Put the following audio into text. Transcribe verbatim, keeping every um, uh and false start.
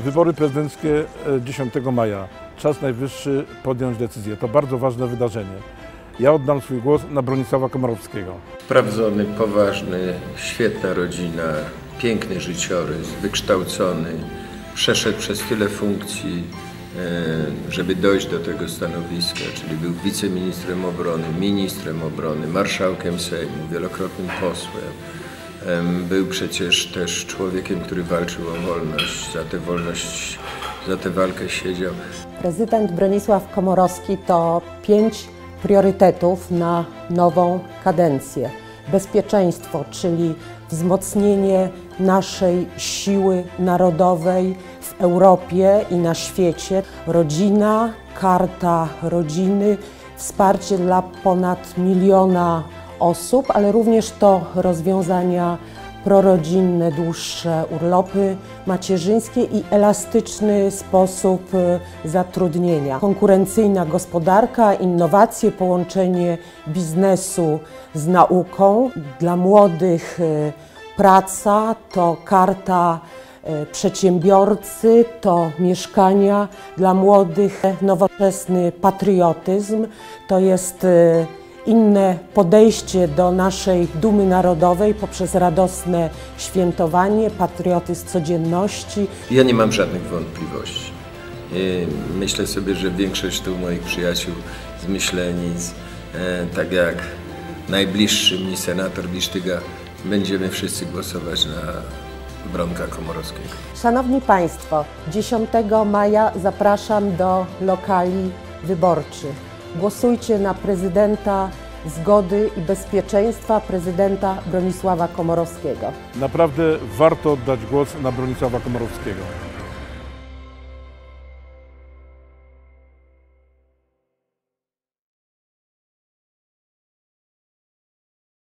Wybory prezydenckie dziesiątego maja. Czas najwyższy podjąć decyzję. To bardzo ważne wydarzenie. Ja oddam swój głos na Bronisława Komorowskiego. Sprawdzony, poważny, świetna rodzina, piękny życiorys, wykształcony, przeszedł przez tyle funkcji, żeby dojść do tego stanowiska, czyli był wiceministrem obrony, ministrem obrony, marszałkiem Sejmu, wielokrotnym posłem. Był przecież też człowiekiem, który walczył o wolność, za tę wolność, za tę walkę siedział. Prezydent Bronisław Komorowski to pięć priorytetów na nową kadencję. Bezpieczeństwo, czyli wzmocnienie naszej siły narodowej w Europie i na świecie. Rodzina, karta rodziny, wsparcie dla ponad miliona osób, ale również to rozwiązania prorodzinne, dłuższe urlopy macierzyńskie i elastyczny sposób zatrudnienia. Konkurencyjna gospodarka, innowacje, połączenie biznesu z nauką. Dla młodych praca to karta przedsiębiorcy, to mieszkania. Dla młodych nowoczesny patriotyzm, to jest inne podejście do naszej dumy narodowej poprzez radosne świętowanie, patriotyzm codzienności. Ja nie mam żadnych wątpliwości. Myślę sobie, że większość tu moich przyjaciół z Myślenic, tak jak najbliższy mi senator Bisztyga, będziemy wszyscy głosować na Bronka Komorowskiego. Szanowni Państwo, dziesiątego maja zapraszam do lokali wyborczych. Głosujcie na prezydenta zgody i bezpieczeństwa, prezydenta Bronisława Komorowskiego. Naprawdę warto oddać głos na Bronisława Komorowskiego.